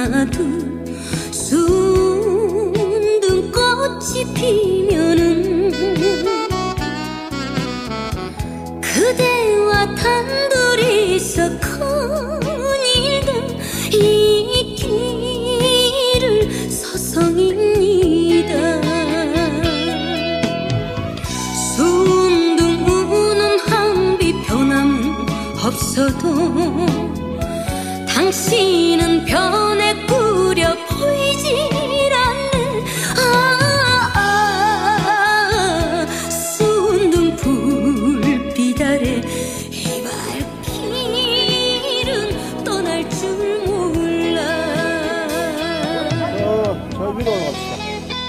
하나둘 순둥꽃이 피면은 그대와 단둘이서 거닐던 이 길을 서성입니다. 순둥 우는 한비 변함은 없어도 당신은 변해꾸려 보이질 않는 순둥 불빛 아래 이 발길은 떠날 줄 몰라. 저 위로 올라갑시다.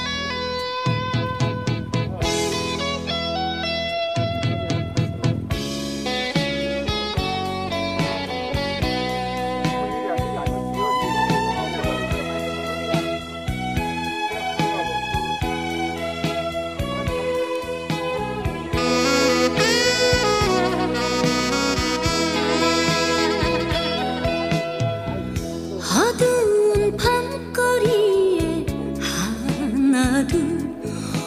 어두운 밤거리에 하나둘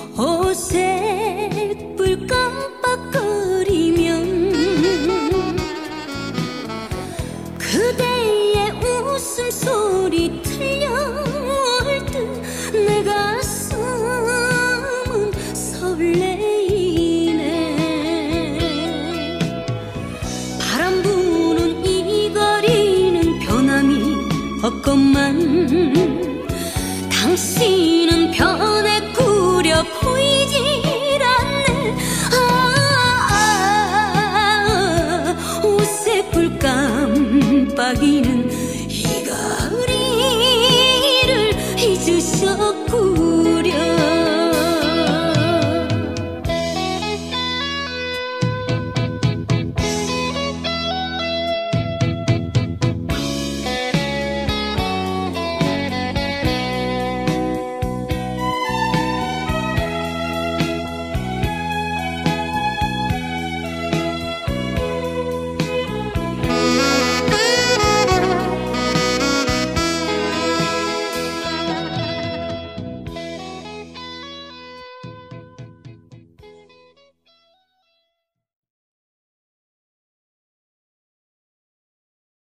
오색불 깜빡거리면 그대의 웃음소리 들려올 듯 내 가슴은 설레이네. 바람 부는 이 거리는 변함이 없건만 당신은 변해꾸려 보이질 않네. 오색불 깜빡이는